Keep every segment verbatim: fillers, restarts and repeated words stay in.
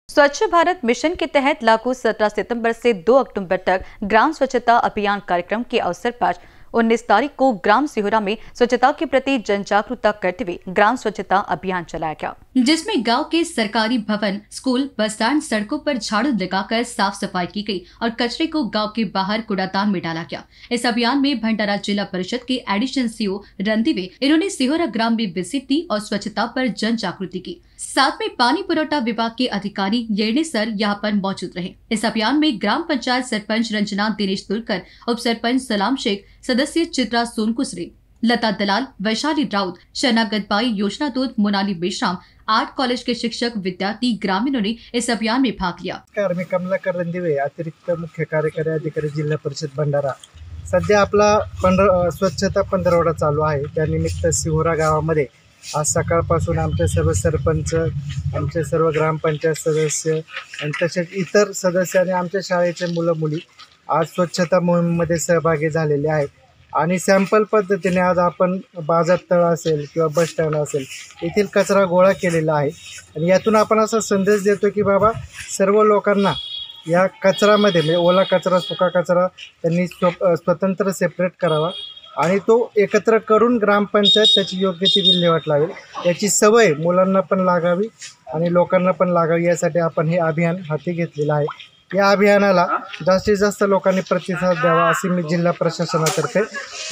स्वच्छ भारत मिशन के तहत लागू सत्रह सितंबर से दो अक्टूबर तक ग्राम स्वच्छता अभियान कार्यक्रम के अवसर पर उन्नीस तारीख को ग्राम सिहोरा में स्वच्छता के प्रति जन जागरूकता करते हुए ग्राम स्वच्छता अभियान चलाया गया, जिसमें गांव के सरकारी भवन, स्कूल, बस स्टैंड, सड़कों पर झाड़ू लगाकर साफ सफाई की गई और कचरे को गांव के बाहर कूड़ादान में डाला गया। इस अभियान में भंडारा जिला परिषद के एडिशनल सीओ रणदीवे इन्होंने सिहोरा ग्राम में विजिट दी और स्वच्छता पर जन जागृति की। साथ में पानी पुरवठा विभाग के अधिकारी येरने सर यहाँ पर मौजूद रहे। इस अभियान में ग्राम पंचायत सरपंच रंजना दिनेश तुलकर, उप सरपंच सलाम शेख, सदस्य चित्रा सोनकुसरे, लता दलाल, वैशाली राउत, शरणागत बाई, योजना दूत, मोनाली बेश्राम, आर्ट कॉलेज के शिक्षक, विद्यार्थी, ग्रामीणों ने इस अभियान में भाग लिया। मी कमलाकर रणदिवे, अतिरिक्त मुख्य कार्यकारी अधिकारी, जिल्हा परिषद भंडारा। सध्या आपला पंधरा स्वच्छता पंधरवडा चालू आहे। त्यानिमित्त सिहोरा गावामध्ये आज सकाळपासून आमचे सर्व सरपंच, आमचे सर्व ग्रामपंचायत सदस्य आणि तसेच इतर सदस्य आणि आमच्या शाळेचे मुलं मुली आज स्वच्छता मोहिमेमध्ये सहभागी झालेले आहेत। आणि सॅम्पल पद्धतीने आज आपण बाजार तळ असेल किंवा बस स्टँड असेल येथील कचरा गोळा केलेला आहे आणि यातून आपण असा संदेश देतो की बाबा सर्व लोकांना या कचऱ्यामध्ये म्हणजे ओला कचरा, सुका कचरा त्यांनी स्वतंत्र सेपरेट करावा आणि तो एकत्र करून ग्रामपंचायत त्याची योग्य ती विल्हेवाट लावेल, याची सवय मुलांना पण लागावी आणि लोकांना पण लागावी यासाठी आपण हे अभियान हाती घेतलेलं आहे। या अभियानाला जास्तीत जास्त लोकांनी प्रतिसाद द्यावा अशी मी जिल्हा प्रशासनातर्फे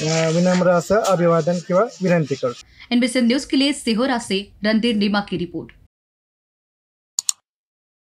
विनम्र असं अभिवादन किंवा विनंती करतो। एनबीसी न्यूज के लिए सिहोरा से रणधीर नीमा की रिपोर्ट।